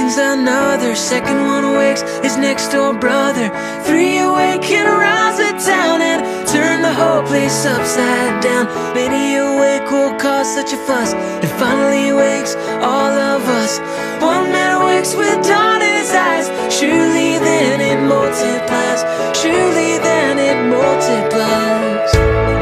awakens another, second one awakes his next door brother. 3 awake and rise the town and turn the whole place upside down. Many awake will cause such a fuss, and finally wakes all of us. One man awakes with dawn in his eyes, surely then it multiplies, surely then it multiplies.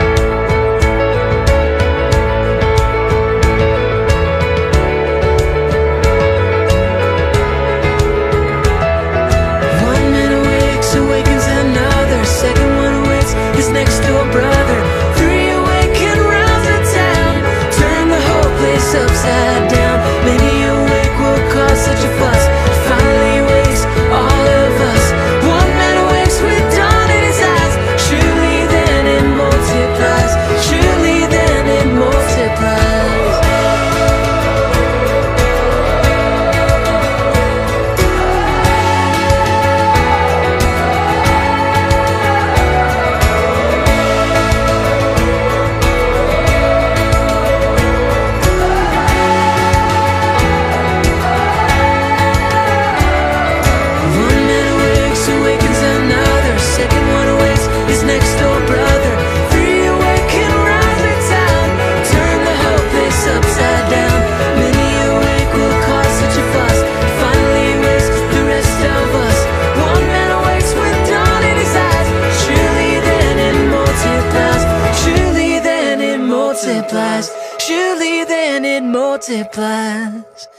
Second one awakes his next door brother. 3 awake and rouse the town, turn the whole place upside down. Many awake will cause such a fuss, finally wakes all of us. One man awakes with dawn in his eyes, surely then it multiplies, surely then it multiplies. Surely then it multiplies.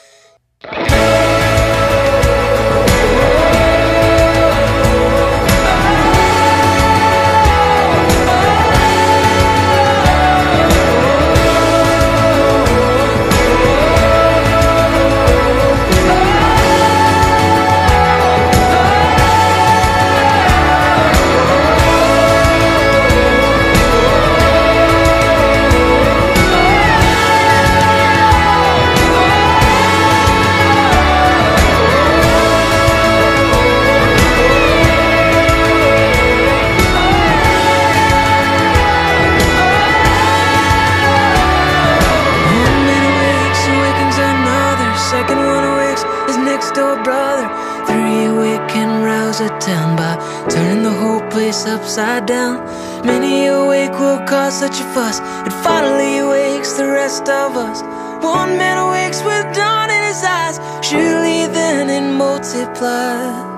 Town by turning the whole place upside down. Many awake will cause such a fuss, it finally wakes the rest of us. One man awakes with dawn in his eyes, surely then it multiplies.